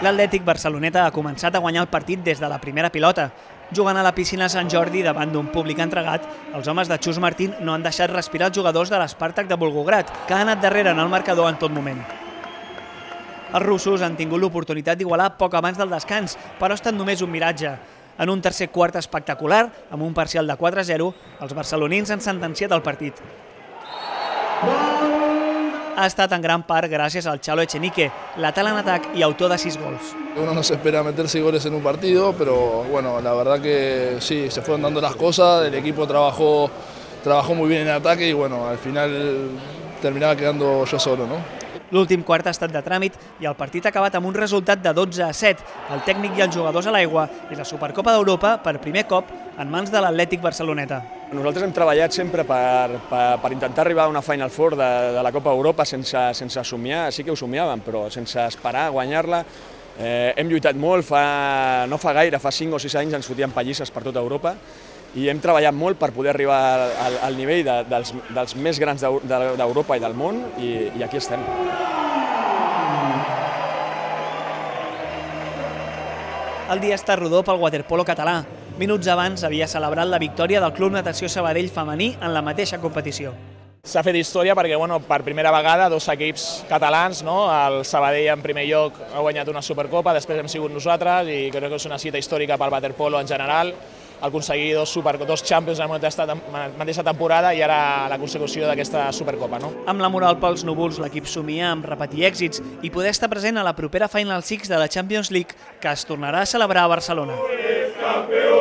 L'Atlètic Barceloneta ha començat a guanyar el partit des de la primera pilota. Jugant a la piscina Sant Jordi davant d'un públic entregat, els homes de Xus Martín no han deixat respirar els jugadors de l'Spartak de Volgograd, que ha anat darrere en el marcador en tot moment. Els russos han tingut l'oportunitat d'igualar poc abans del descans, però ha estat només un miratge. En un tercer quart espectacular, amb un parcial de 4-0, els barcelonins han sentenciat el partit. Ha estat en gran part gràcies al Chalo Echenique, letal en atac i autor de 6 gols. Uno no se espera meter 6 goles en un partido, pero bueno, la verdad que sí, se fueron dando las cosas, el equipo trabajó muy bien en ataque y bueno, al final terminaba quedando yo solo, ¿no? L'últim quart ha estat de tràmit i el partit ha acabat amb un resultat de 12-7. El tècnic i els jugadors a l'aigua i la Supercopa d'Europa per primer cop en mans de l'Atlètic Barceloneta. Nosaltres hem treballat sempre per intentar arribar a una Final Four de la Copa d'Europa sense somiar, sí que ho somiàvem, però sense esperar a guanyar-la. Hem lluitat molt, no fa gaire, fa 5 o 6 anys ens fotíem pallisses per tota Europa i hem treballat molt per poder arribar al nivell dels més grans d'Europa i del món i aquí estem. El dia està rodó pel waterpolo català. Minuts abans havia celebrat la victòria del Club Natació Sabadell femení en la mateixa competició. S'ha fet història perquè per primera vegada 2 equips catalans, el Sabadell en primer lloc ha guanyat una Supercopa, després hem sigut nosaltres i crec que és una cita històrica pel waterpolo en general, aconseguir 2 Champions en la mateixa temporada i ara la consecució d'aquesta Supercopa. Amb la moral pels núvols, l'equip somia amb repetir èxits i poder estar present a la propera Final Six de la Champions League que es tornarà a celebrar a Barcelona.